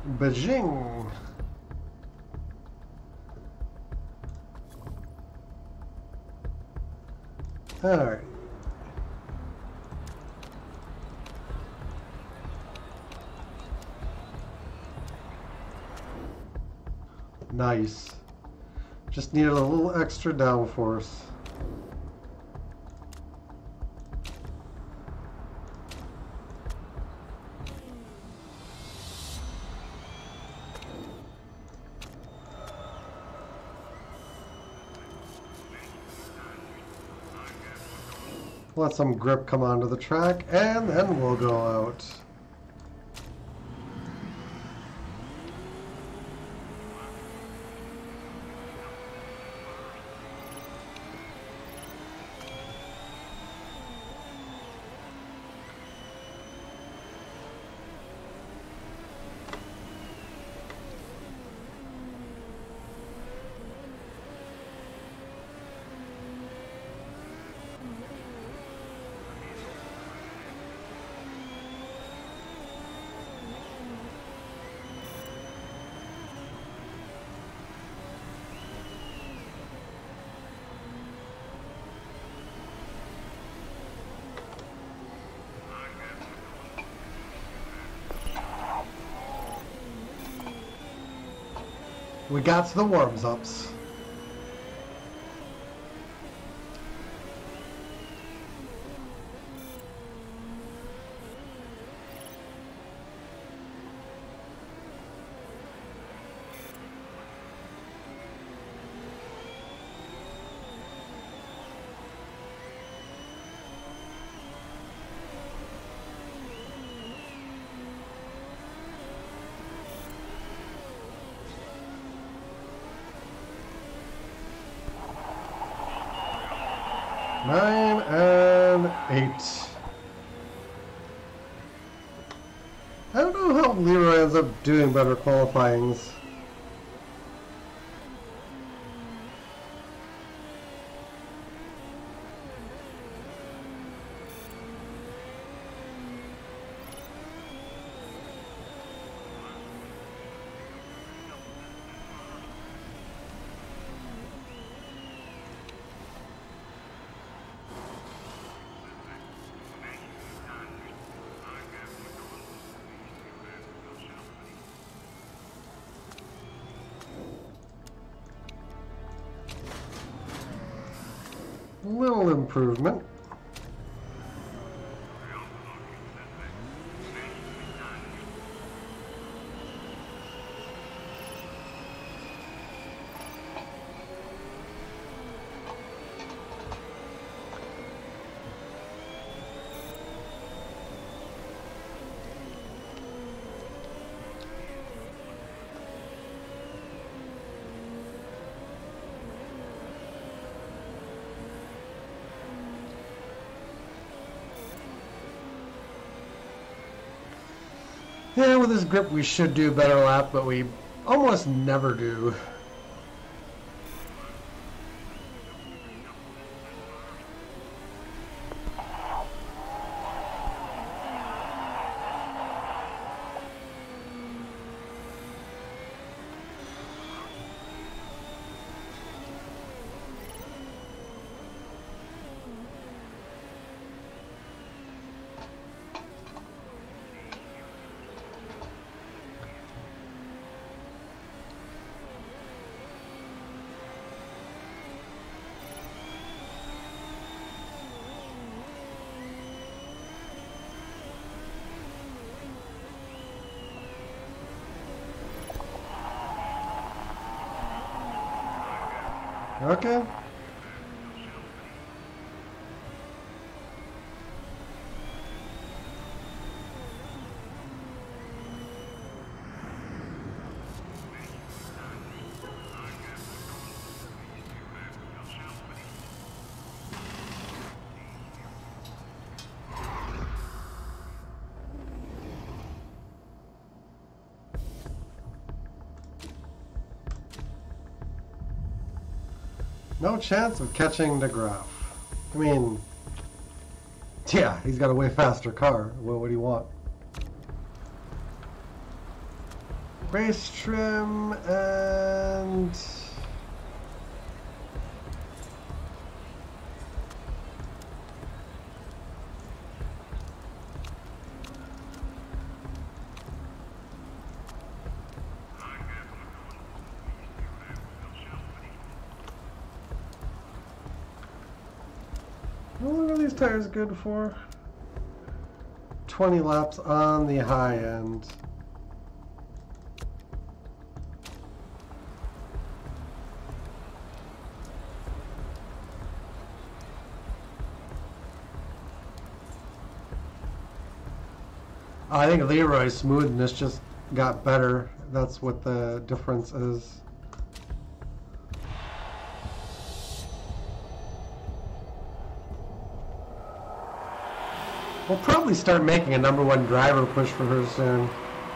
Beijing. Alright. Nice. Just needed a little extra downforce. Let some grip come onto the track, and then we'll go out. We got to the warms-ups. Nine and 8. I don't know how Leroy ends up doing better qualifyings. Little improvement. Yeah, with this grip we should do a better lap, but we almost never do. Okay. No chance of catching DeGraff. I mean, yeah, he's got a way faster car. What would he want? Race trim and how long are these tires good for? 20 laps on the high end. I think Leroy's smoothness just got better. That's what the difference is. We'll probably start making a #1 driver push for her soon.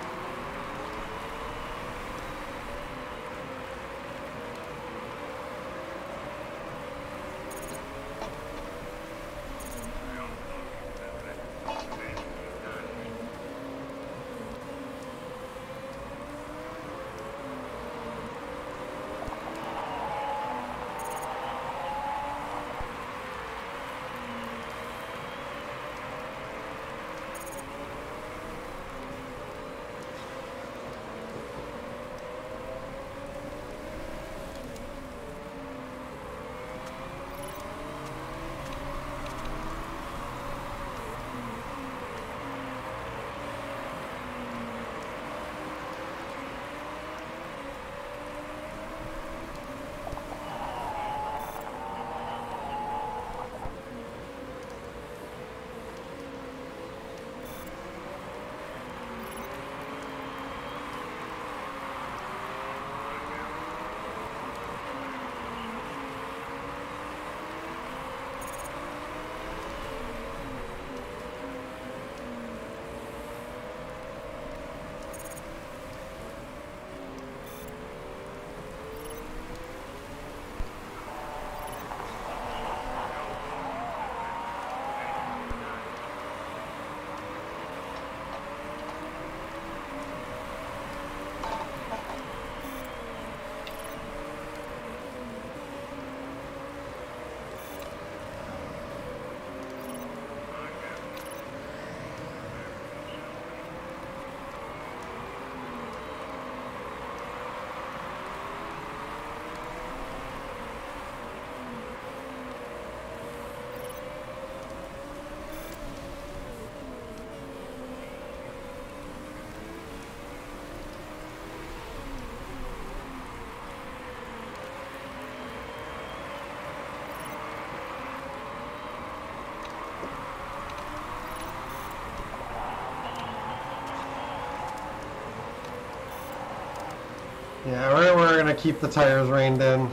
Yeah, we're gonna keep the tires reined in.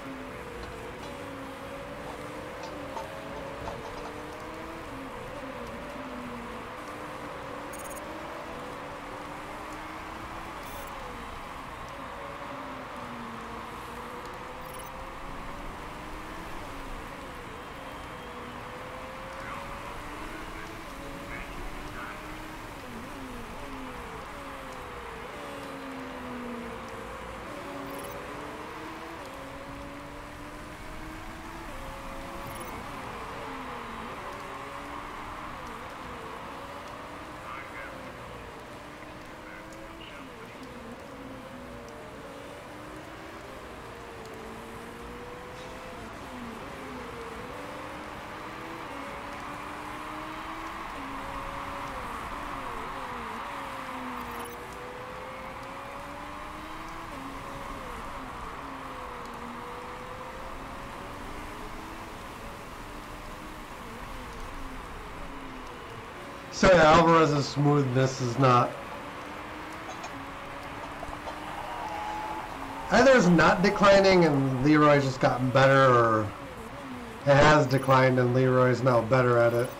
So yeah, Alvarez's smoothness is not. Either it's not declining and Leroy's just gotten better, or it has declined and Leroy's now better at it.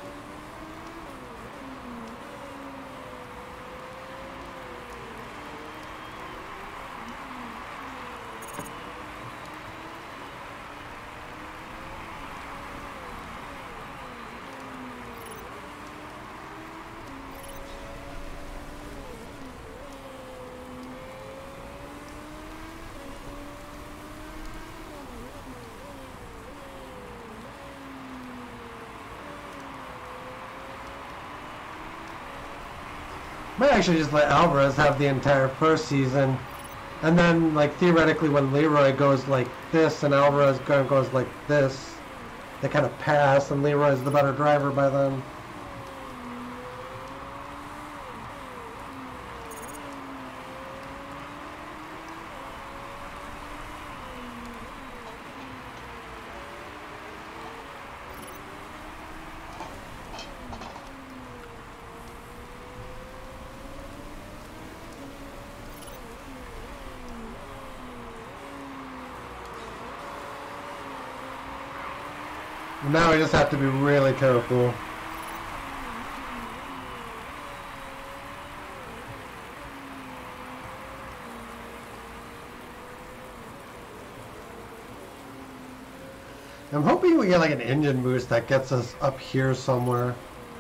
Might actually just let Alvarez have the entire first season. And then, like, theoretically, when Leroy goes like this and Alvarez goes like this, they kind of pass, and Leroy's the better driver by then. Now we just have to be really careful. I'm hoping we get like an engine boost that gets us up here somewhere.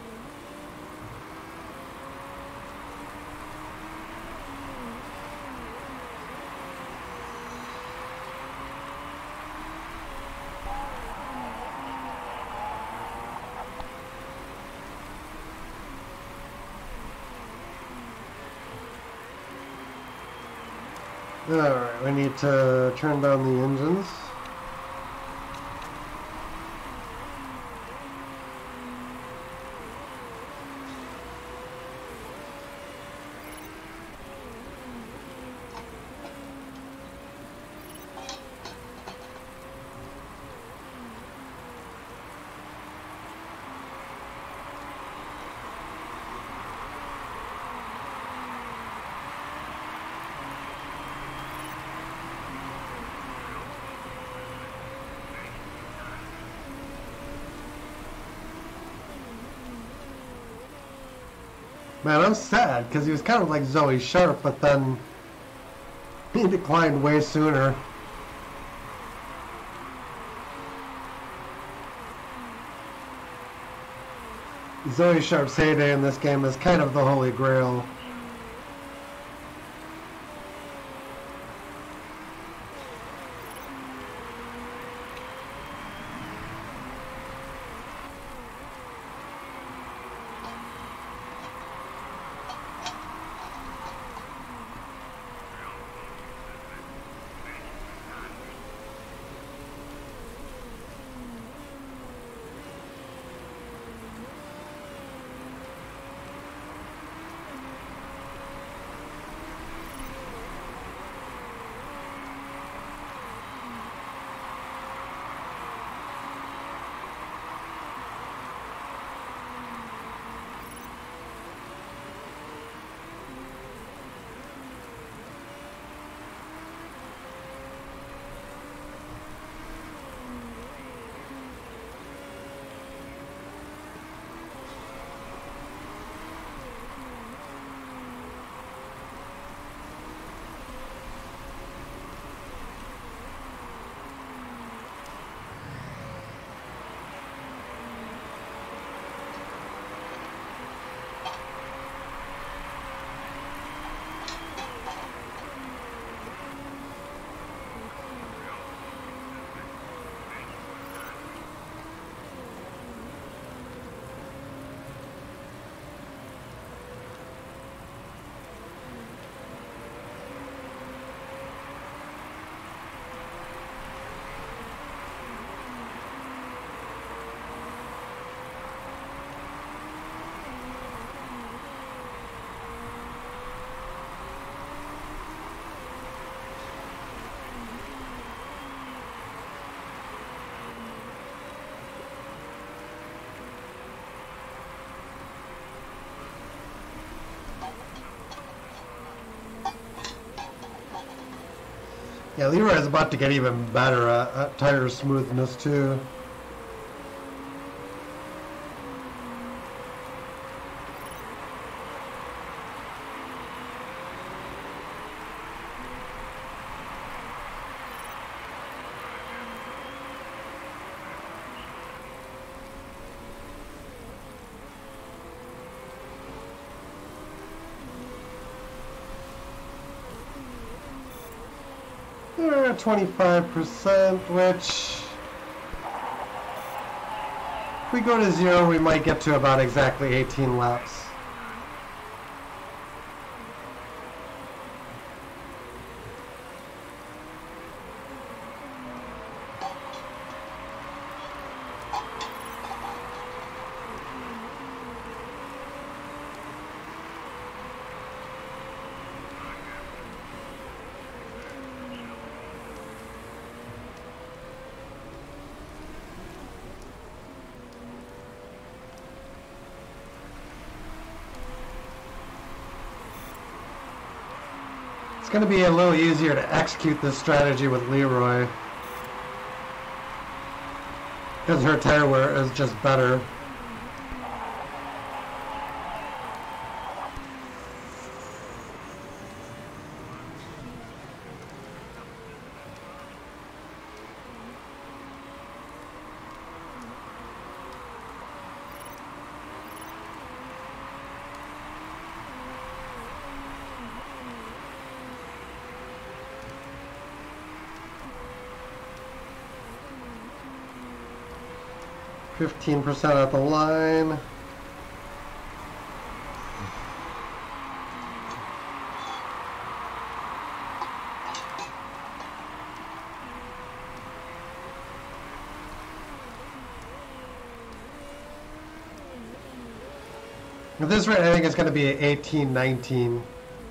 Alright, we need to turn down the engines. Man, I'm sad, because he was kind of like Zoe Sharp, but then he declined way sooner. Zoe Sharp's heyday in this game is kind of the holy grail. Yeah, Leroy is about to get even better at tire smoothness too. They're at 25%, which if we go to 0, we might get to about exactly 18 laps. It's going to be a little easier to execute this strategy with Leroy, because her tire wear is just better. %, at the line. At this rate, I think it's going to be 18-19.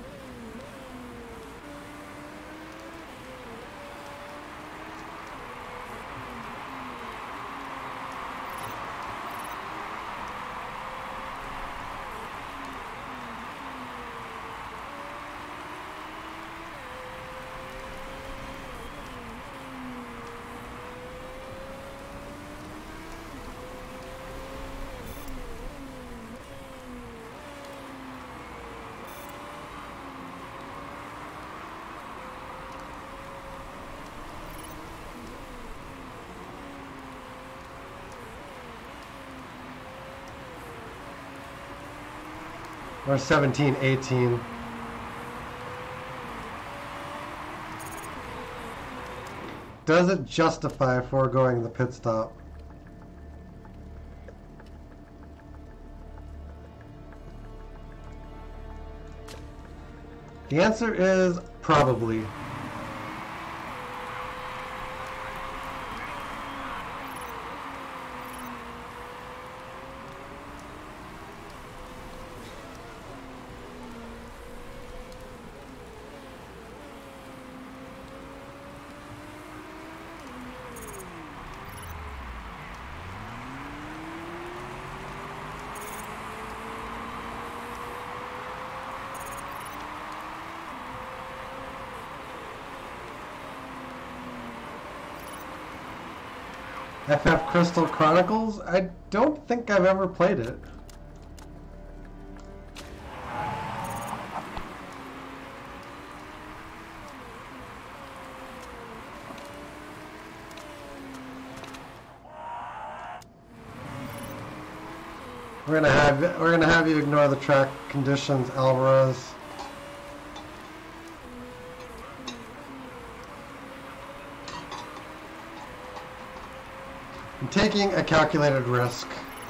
Or 17-18. Does it justify foregoing the pit stop? The answer is probably. FF Crystal Chronicles? I don't think I've ever played it. We're gonna have you ignore the track conditions, Alvarez. I'm taking a calculated risk.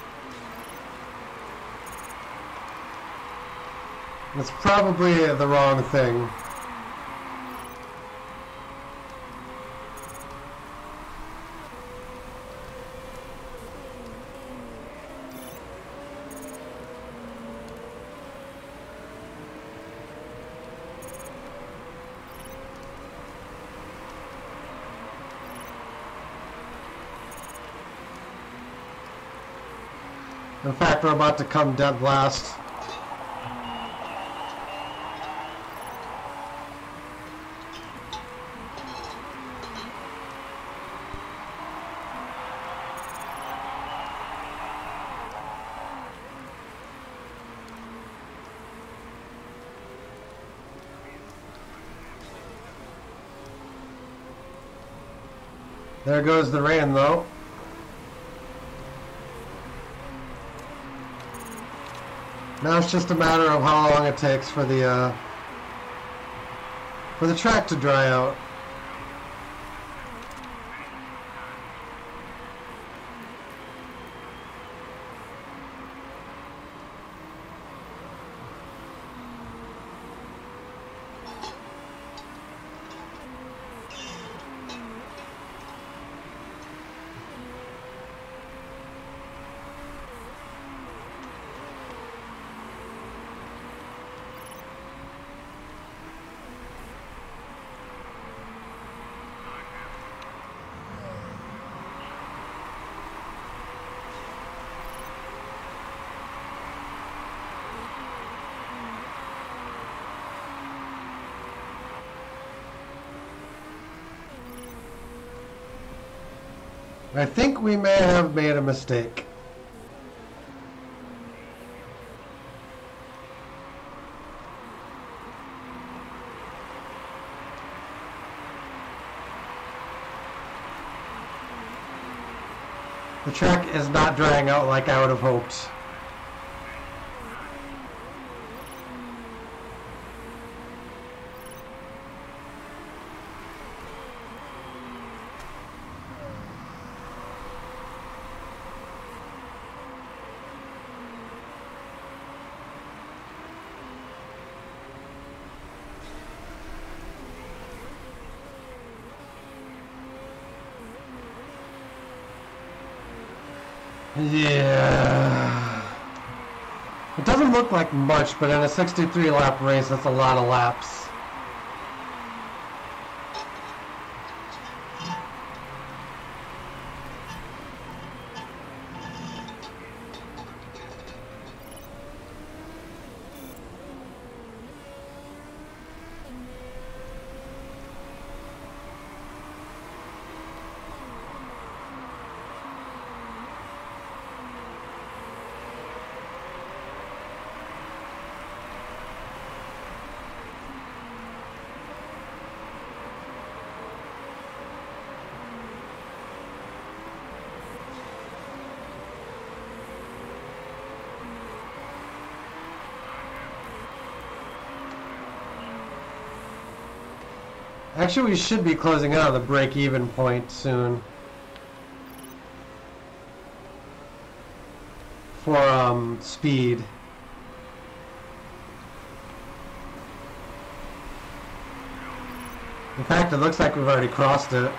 It's probably the wrong thing. In fact, we're about to come dead last. There goes the rain, though. Now it's just a matter of how long it takes for the track to dry out. I think we may have made a mistake. The track is not drying out like I would have hoped. Yeah. It doesn't look like much, but in a 63 lap race, that's a lot of laps. Actually, we should be closing in on the break-even point soon. For speed. In fact, it looks like we've already crossed it.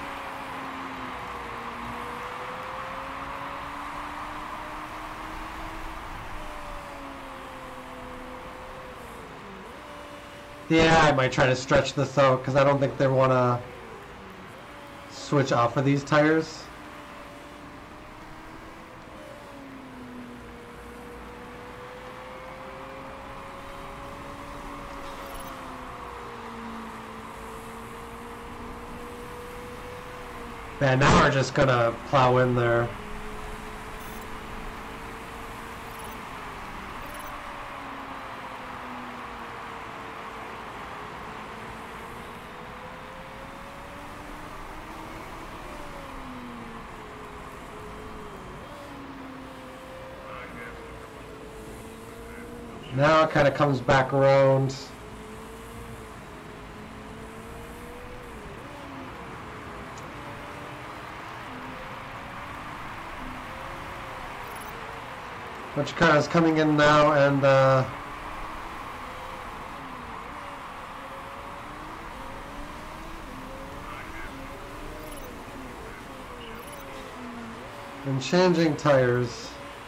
Yeah, I might try to stretch this out because I don't think they want to switch off of these tires. Man, now we're just gonna plow in there. Now it kind of comes back around. Which car is coming in now and changing tires.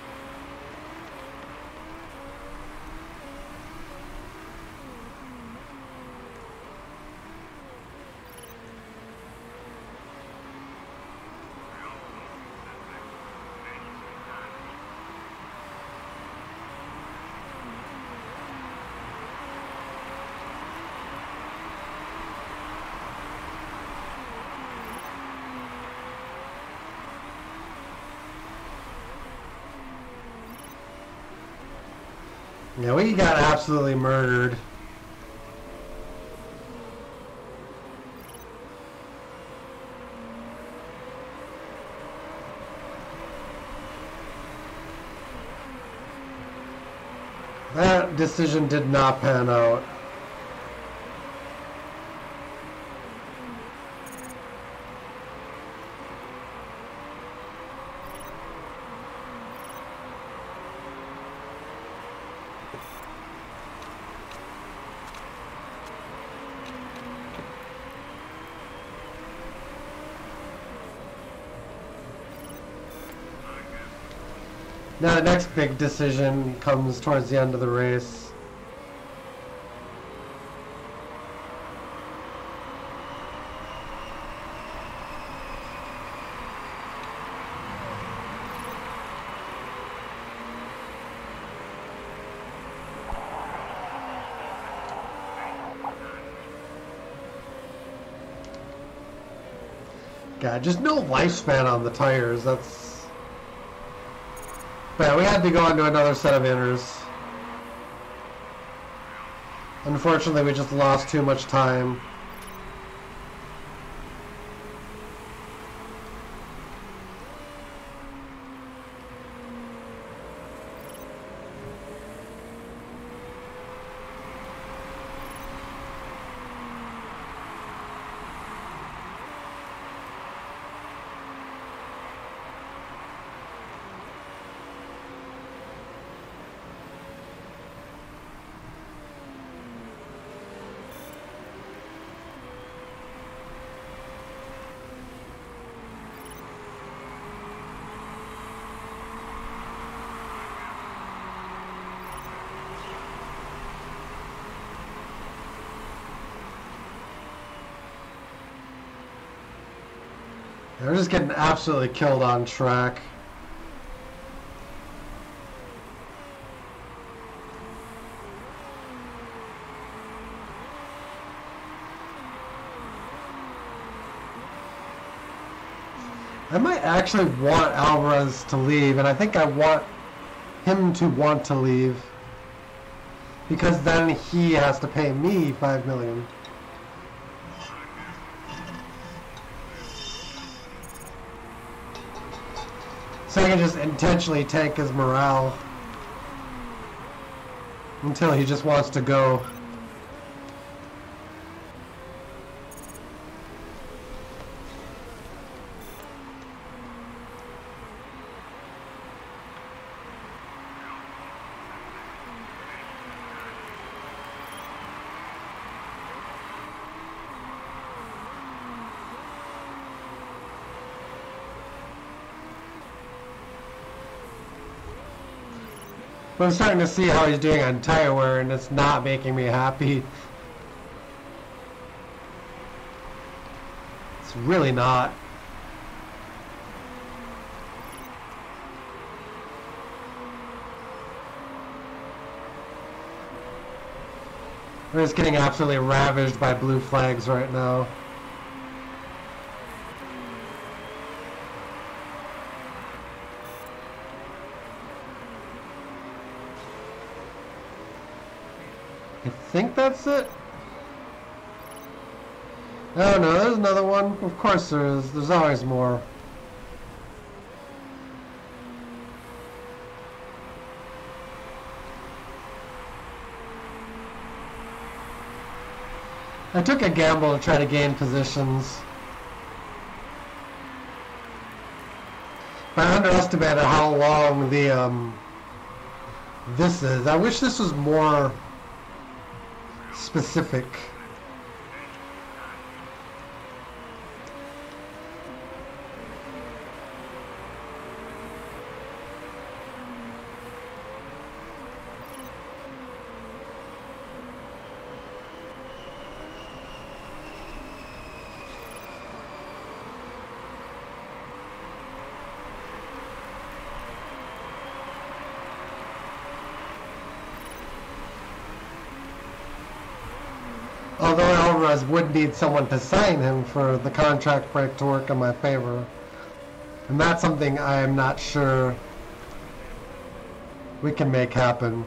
Yeah, we got absolutely murdered. That decision did not pan out. Now the next big decision comes towards the end of the race. God, just no lifespan on the tires. That's... But yeah, we had to go into another set of inners. Unfortunately, we just lost too much time. They're just getting absolutely killed on track. I might actually want Alvarez to leave, and I think I want him to want to leave, because then he has to pay me $5 million. So I can just intentionally tank his morale until he just wants to go. But I'm starting to see how he's doing on tire wear, and it's not making me happy. It's really not. We're just getting absolutely ravaged by blue flags right now. I think that's it. Oh no, there's another one. Of course there is. There's always more. I took a gamble to try to gain positions. But I underestimated how long the this is. I wish this was more specific. Although Alvarez would need someone to sign him for the contract break to work in my favor. And that's something I am not sure we can make happen.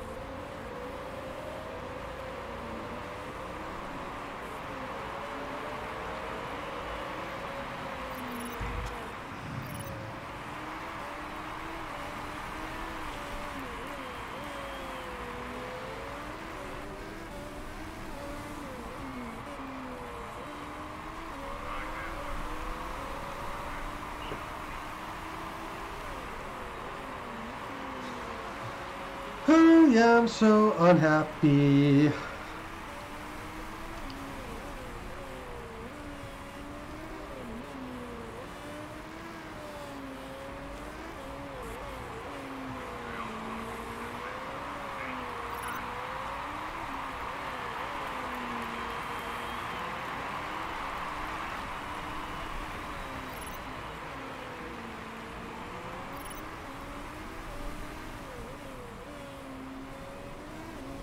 Oh yeah, I'm so unhappy.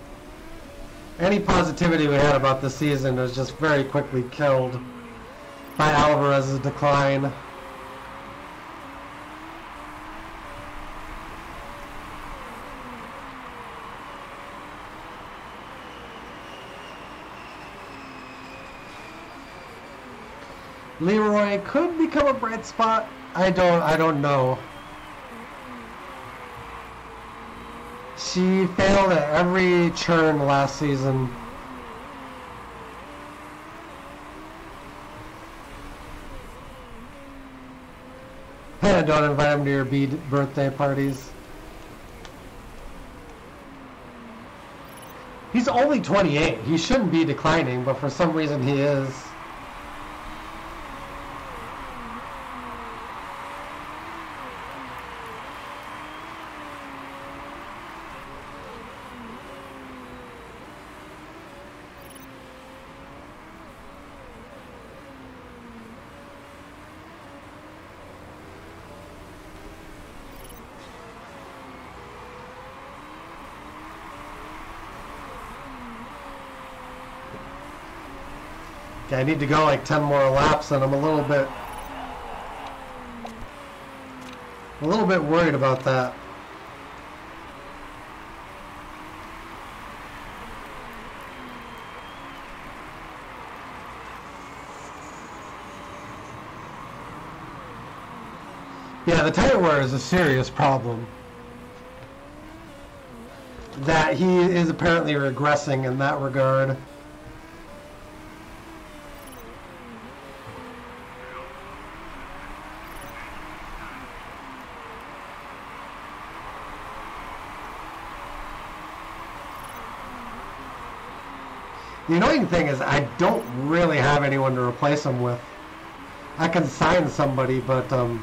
Any positivity we had about the season was just very quickly killed by Alvarez's decline. Leroy could become a bright spot. I don't know. She failed at every turn last season. Don't invite him to your birthday parties. He's only 28. He shouldn't be declining, but for some reason he is. I need to go like 10 more laps, and I'm a little bit worried about that. Yeah, the tire wear is a serious problem. That he is apparently regressing in that regard. The annoying thing is I don't really have anyone to replace him with. I can sign somebody, but I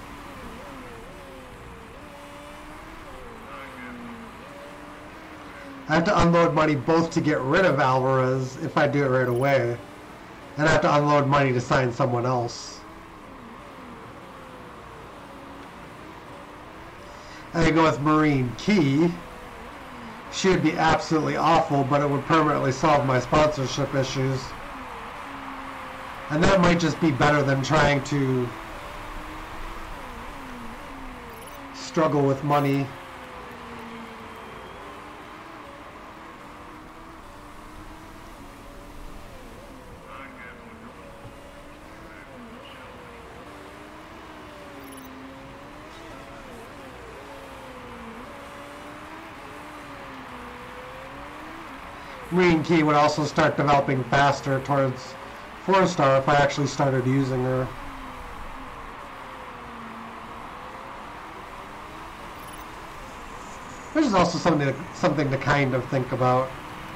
have to unload money both to get rid of Alvarez if I do it right away, and I have to unload money to sign someone else. I go with Marine Key. She would be absolutely awful, but it would permanently solve my sponsorship issues. And that might just be better than trying to struggle with money. Marine Key would also start developing faster towards 4-star if I actually started using her. Which is also something to kind of think about.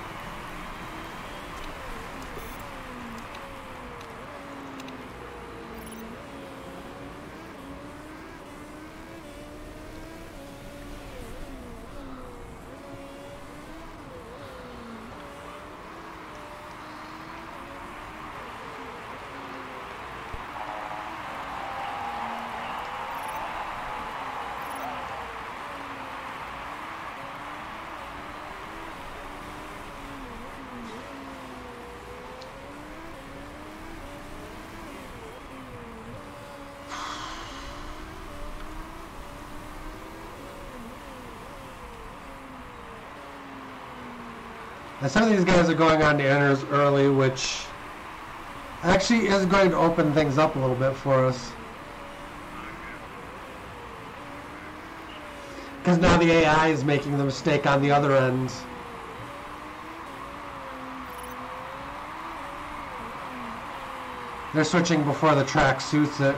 And some of these guys are going on to inners early, which actually is going to open things up a little bit for us. Because now the AI is making the mistake on the other end. They're switching before the track suits it.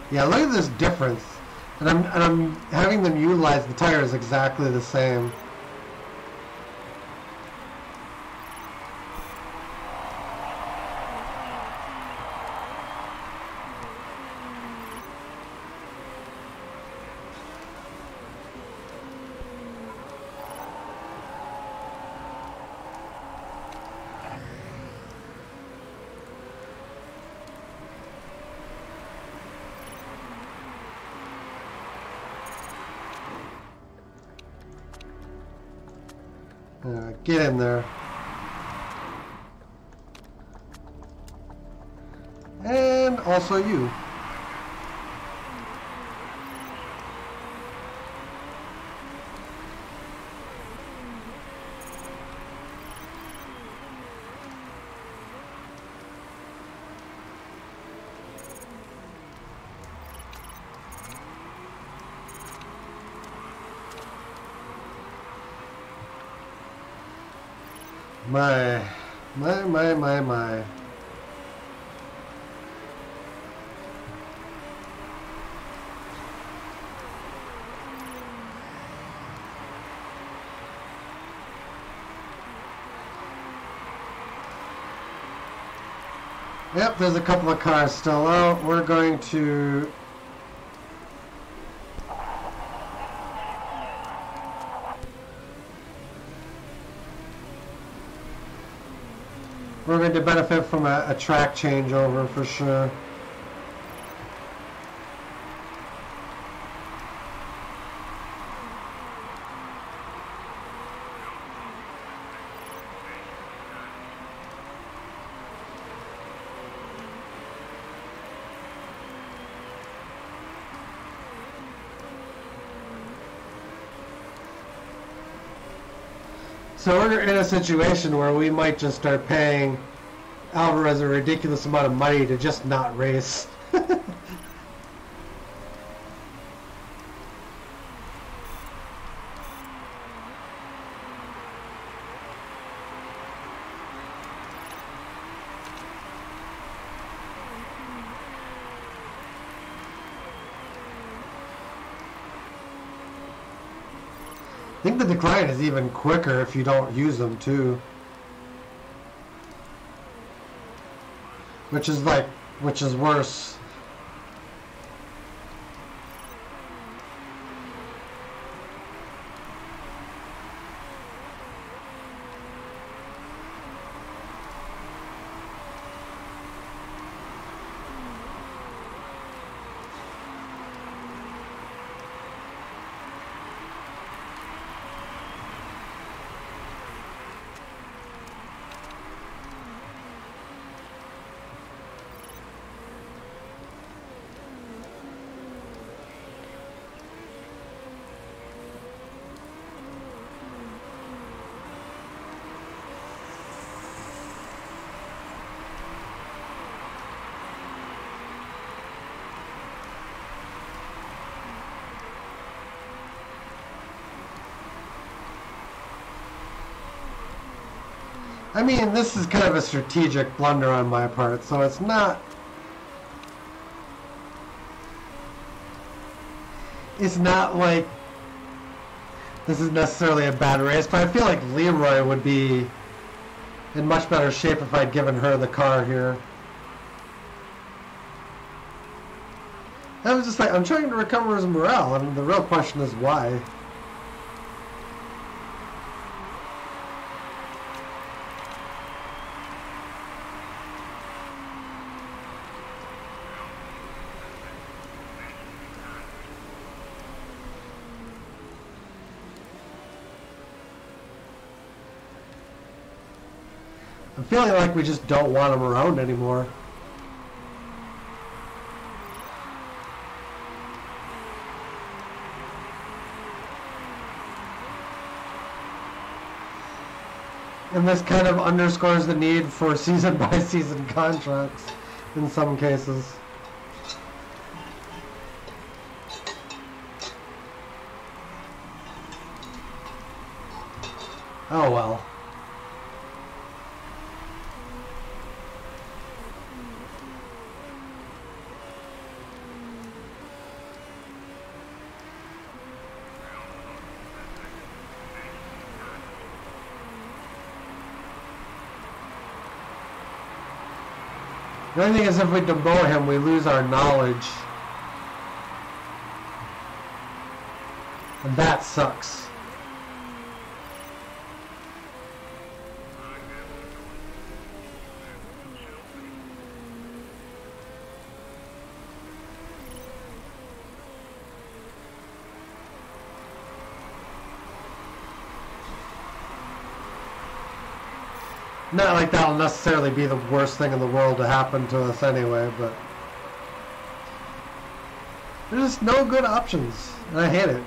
Yeah, look at this difference. And I'm having them utilize the tires exactly the same. Get in there. And also you. My. Yep, there's a couple of cars still out. We're going to... We're going to benefit from a track changeover for sure. So we're in a situation where we might just start paying Alvarez a ridiculous amount of money to just not race. I think the decline is even quicker if you don't use them too. Which is worse. I mean, this is kind of a strategic blunder on my part, so it's not like this is necessarily a bad race, but I feel like Leroy would be in much better shape if I'd given her the car here. I was just like, I'm trying to recover his morale, and the real question is why. I'm feeling like we just don't want him around anymore. And this kind of underscores the need for season-by-season contracts in some cases. Oh well. The only thing is if we demote him, we lose our knowledge. And that sucks. Not like that'll necessarily be the worst thing in the world to happen to us anyway, but there's just no good options, and I hate it.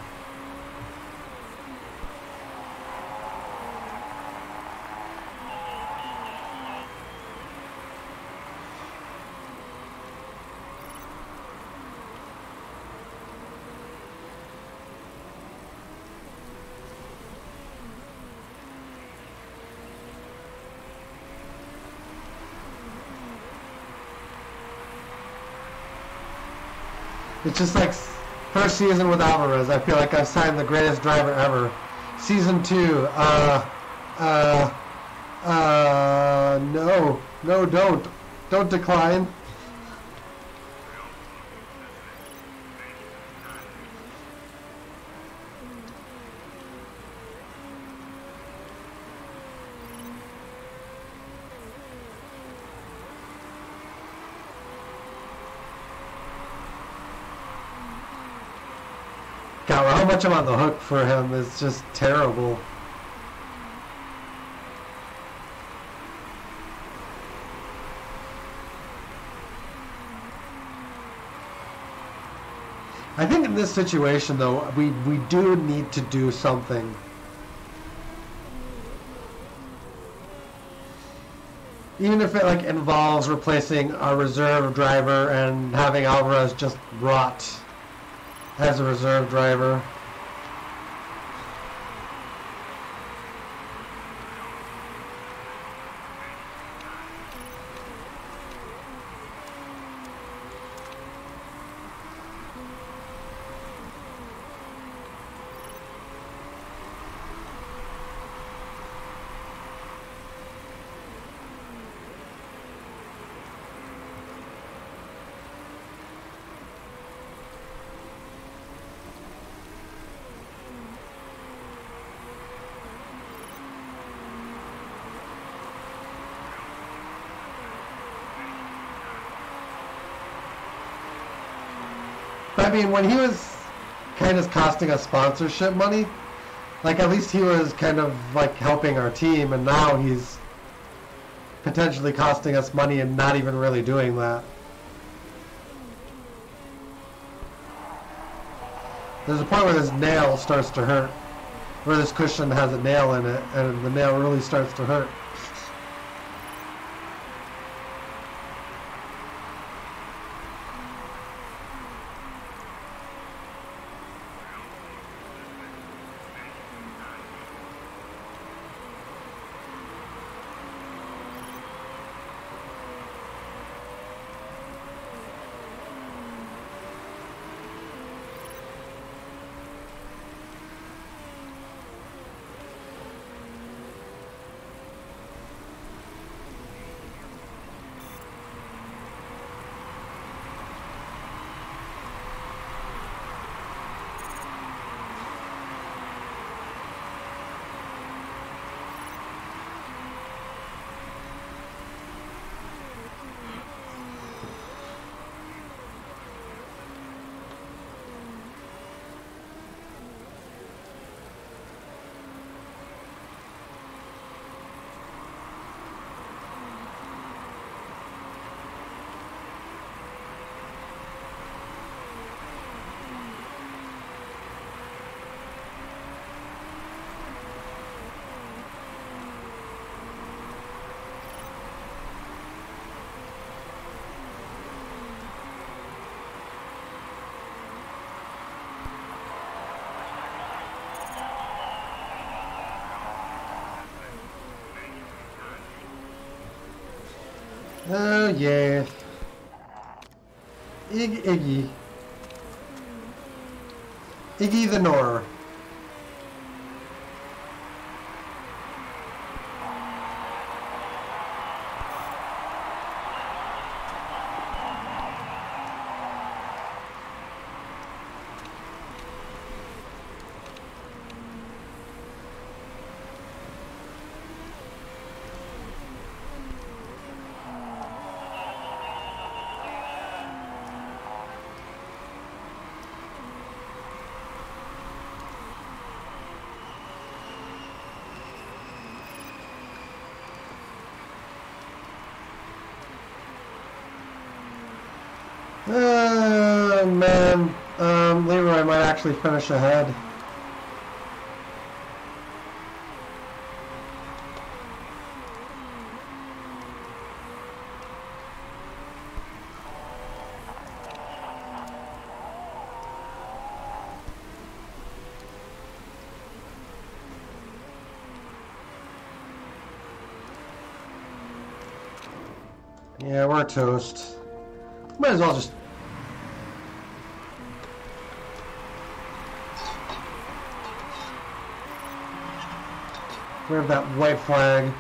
It's just like first season with Alvarez. I feel like I've signed the greatest driver ever. Season 2, no, don't decline. God, how much I'm on the hook for him is just terrible. I think in this situation, though, we do need to do something. Even if it like involves replacing our reserve driver and having Alvarez just rot as a reserve driver. I mean, when he was kind of costing us sponsorship money, like at least he was kind of like helping our team, and now he's potentially costing us money and not even really doing that. There's a point where this nail starts to hurt, where this cushion has a nail in it, and the nail really starts to hurt. Oh yeah. Iggy. Iggy the Nor. man, Leroy might actually finish ahead. Yeah, we're toast. Might as well just... wave that white flag.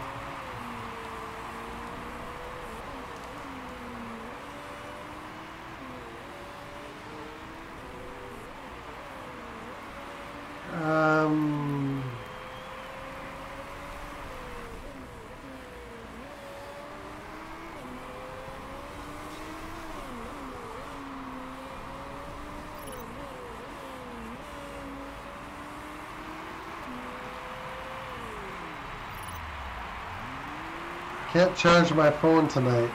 Can't charge my phone tonight.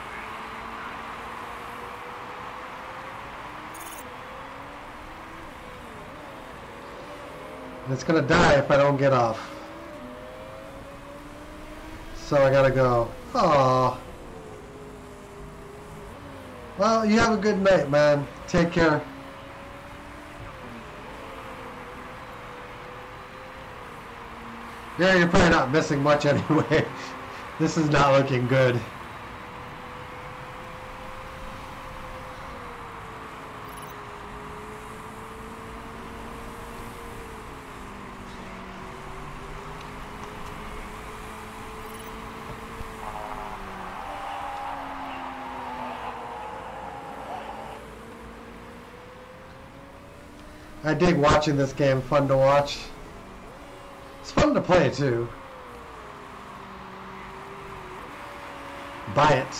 And it's gonna die if I don't get off. So I gotta go. Aww. Well, you have a good night, man. Take care. Yeah, you're probably not missing much anyway. This is not looking good. I dig watching this game. Fun to watch. It's fun to play too. Buy it.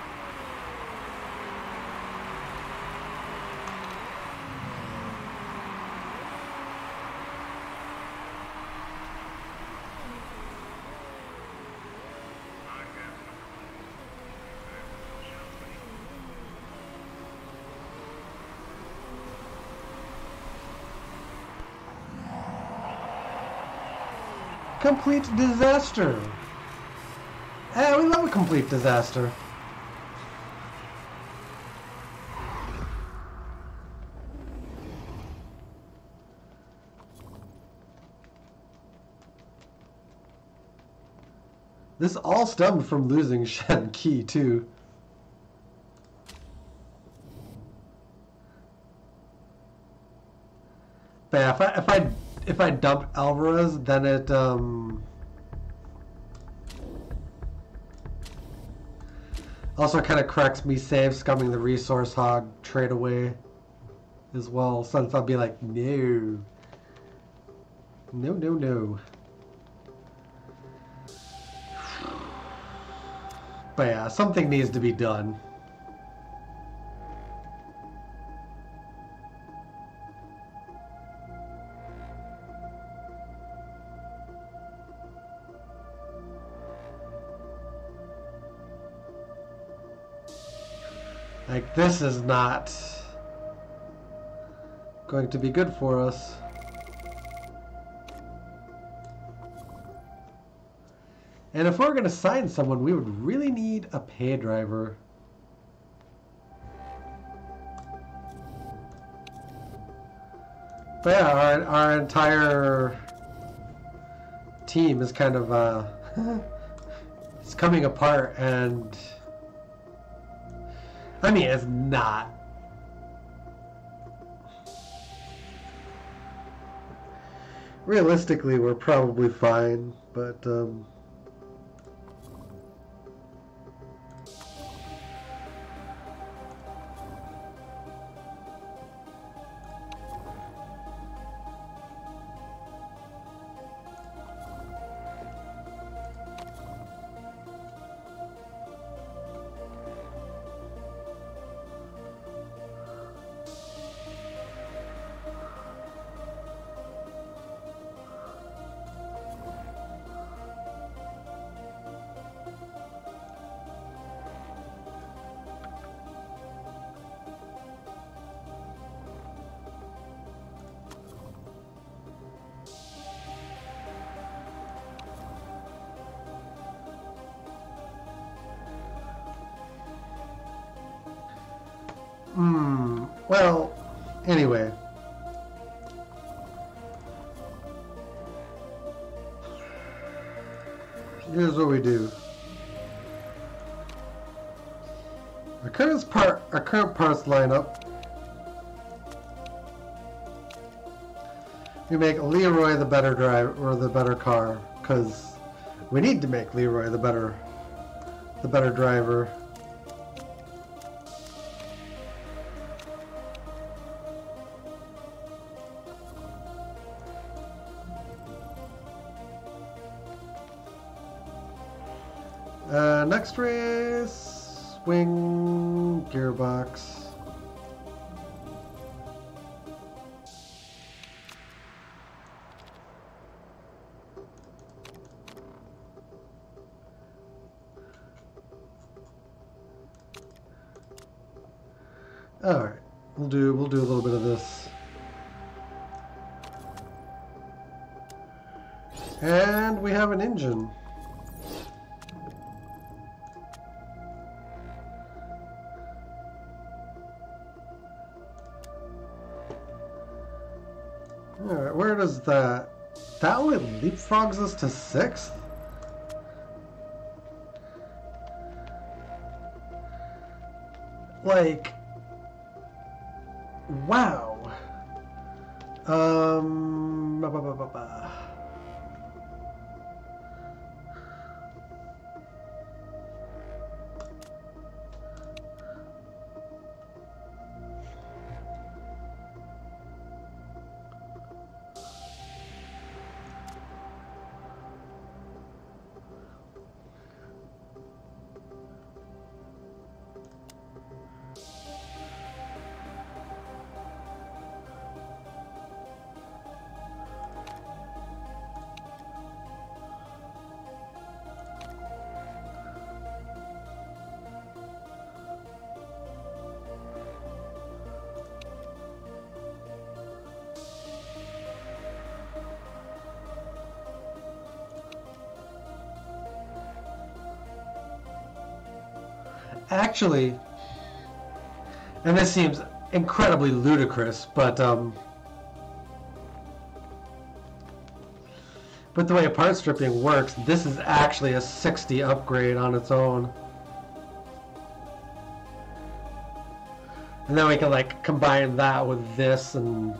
Complete disaster. We love a complete disaster. This all stemmed from losing Shen Qi too. But yeah, if I dump Alvarez, then it also kind of corrects me save scumming the resource hog trade away as well, since I'll be like, no. No, no, no. But yeah, something needs to be done. Like, this is not going to be good for us. And if we're going to sign someone, we would really need a pay driver. But yeah, our entire team is kind of it's coming apart, and I mean, it's not. Realistically, we're probably fine, but Well, anyway. Here's what we do. Our current parts lineup. We make Leroy the better driver or the better car, because we need to make Leroy the better driver. Next race, swing gearbox. All right, we'll do a little bit of this, and we have an engine. Alright, where does that only leapfrogs us to 6th? Like, wow. Ba, ba, ba, ba, ba. Actually, and this seems incredibly ludicrous, but the way part stripping works, this is actually a 60 upgrade on its own. And then we can like combine that with this and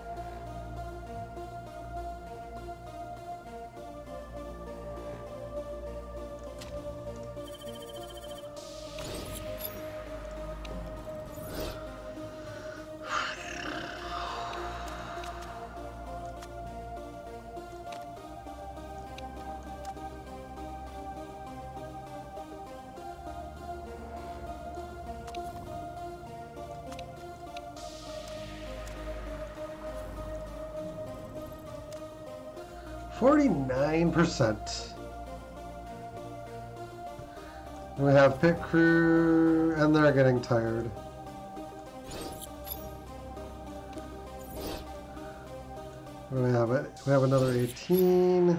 %. We have pit crew, and they're getting tired. What do we have? We have another 18.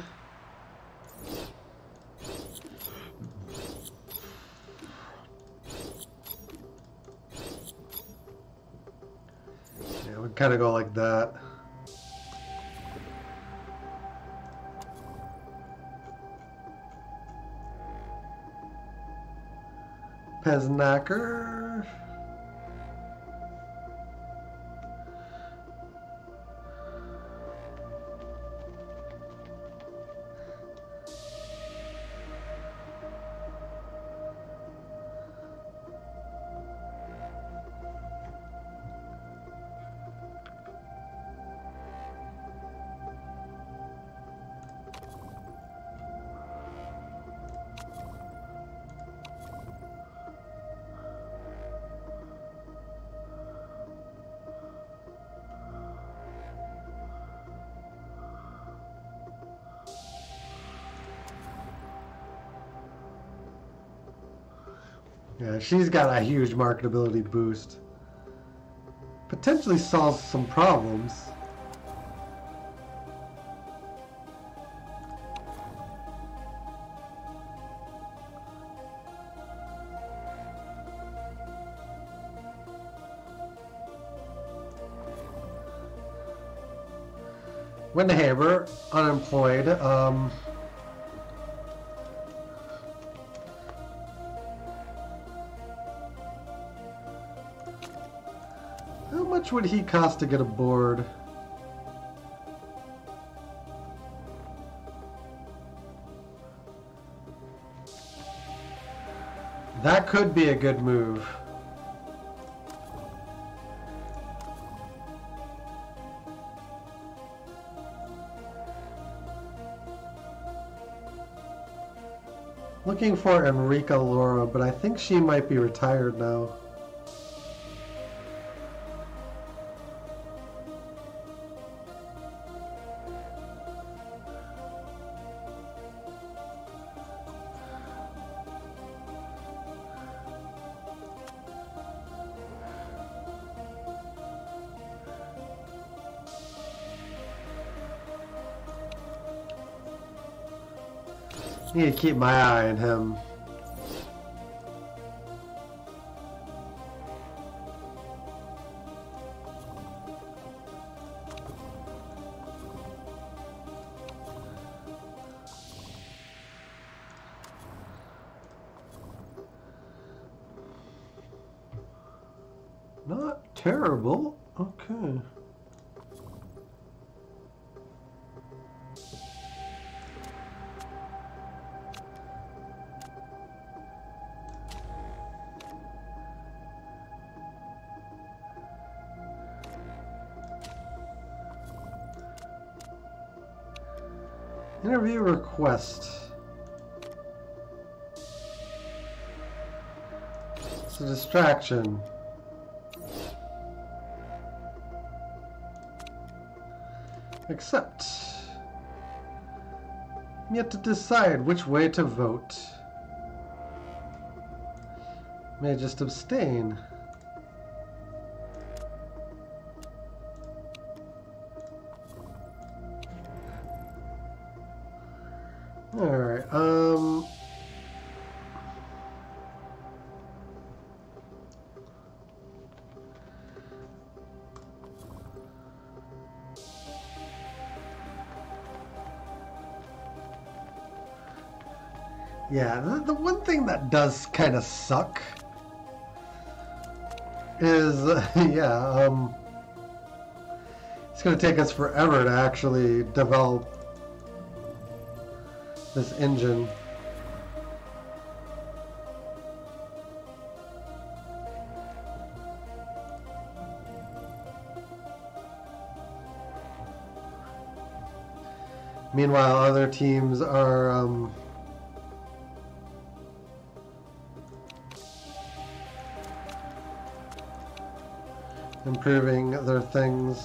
Yeah, we kind of go like that. Peznacker. Yeah, she's got a huge marketability boost. Potentially solves some problems. Windhaber, unemployed. How much would he cost to get a board? That could be a good move. Looking for Enrica Laura, but I think she might be retired now. I need to keep my eye on him. Not terrible. Okay. Interview request. It's a distraction. Accept. Yet to decide which way to vote. May just abstain. Alright, yeah, the one thing that does kind of suck is, yeah, it's going to take us forever to actually develop this engine. Meanwhile, other teams are improving their things.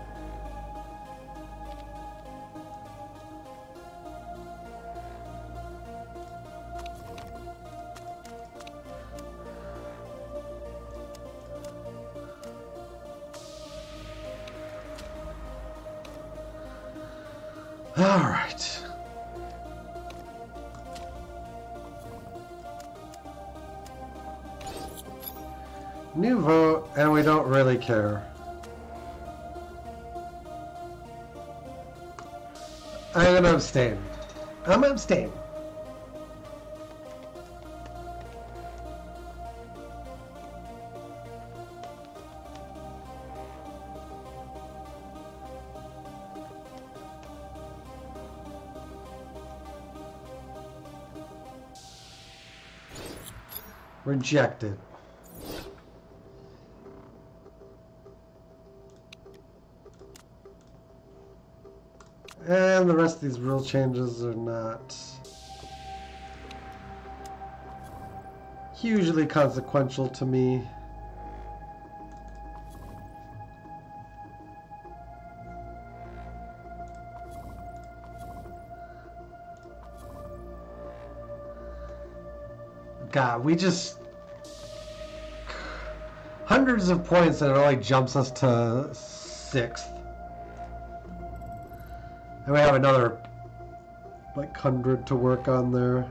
All right. New vote, and we don't really care. I'm gonna abstain. I'm gonna abstain. Rejected. And the rest of these rule changes are not hugely consequential to me. God, we just hundreds of points and it only jumps us to 6th. And we have another like 100 to work on there.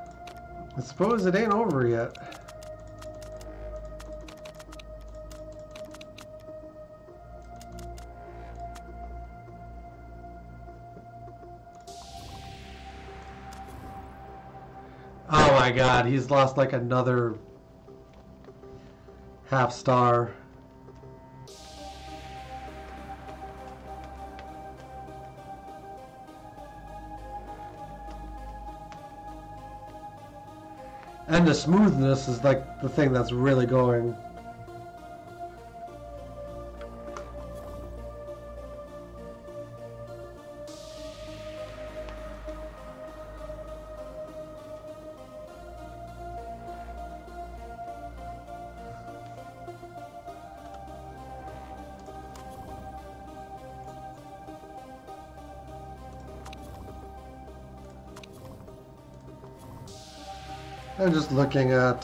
I suppose it ain't over yet. my god, he's lost like another half star. And the smoothness is like the thing that's really going. I'm just looking at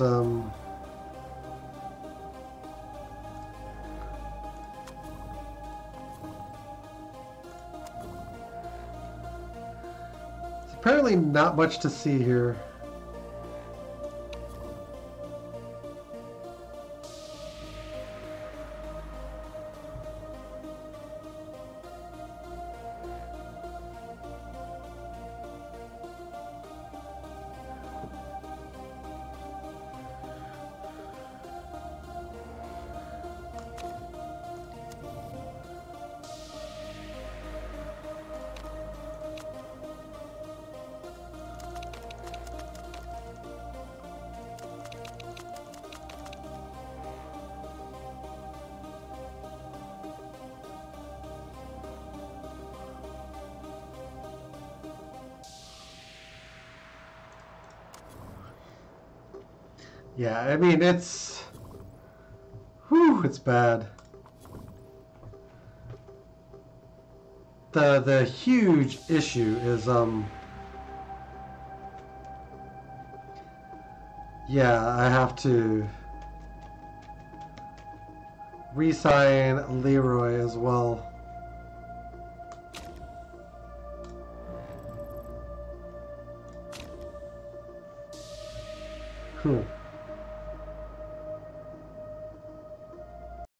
apparently not much to see here. Yeah, I mean, it's... Whew, it's bad. The huge issue is, yeah, I have to re-sign Leroy as well. Hmm.